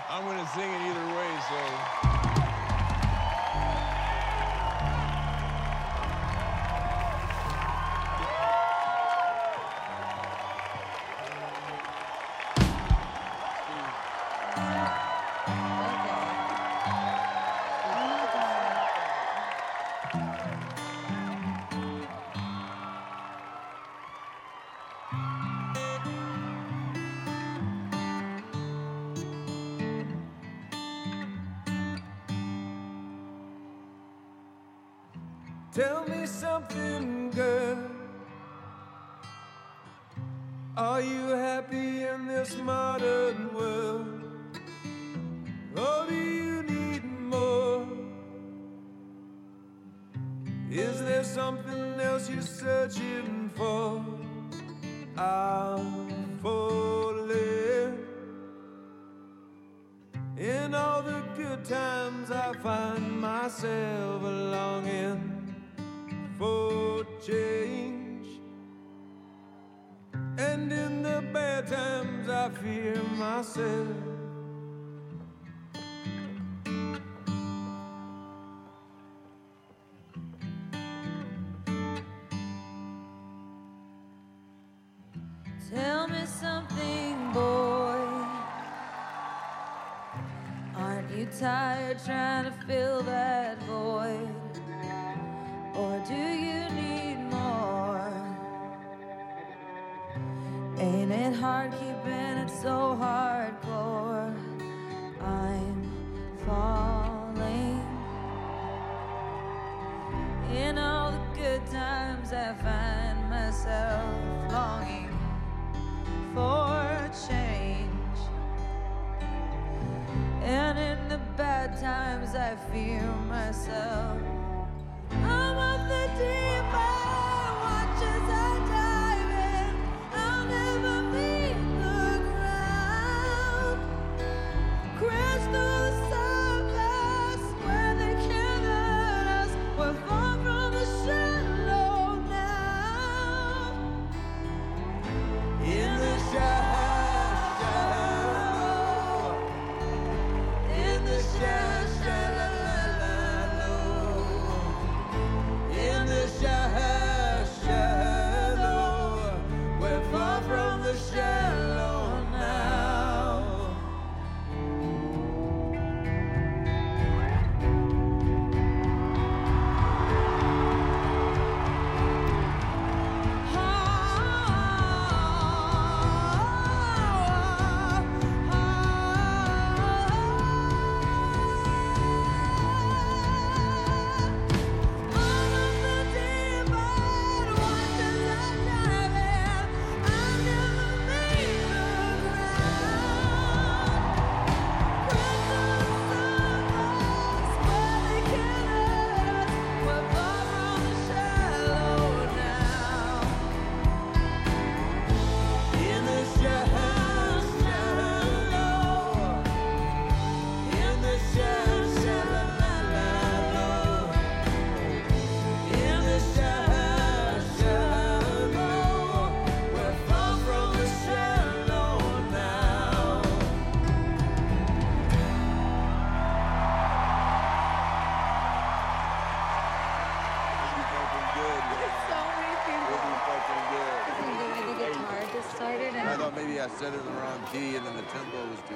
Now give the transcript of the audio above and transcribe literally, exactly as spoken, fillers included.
I'm gonna sing it either way, so. Tell me something, girl. Are you happy in this modern world? Or do you need more? Is there something else you're searching for? I'm falling. In all the good times I find myself longing for change, and in the bad times I fear myself. Tell me something, boy. Aren't you tired trying to fill that void? Or do you need more? Ain't it hard keeping it so hardcore? I'm falling. In all the good times I find myself longing for change, and in the bad times I fear myself. I'm of the deep end, watch as I dive in. I'll never meet the ground. Crash through the surface where they can't hurt us. We're far from the shallow now. In the shallow, in the shallow. I thought maybe I said it in the wrong key and then the tempo was too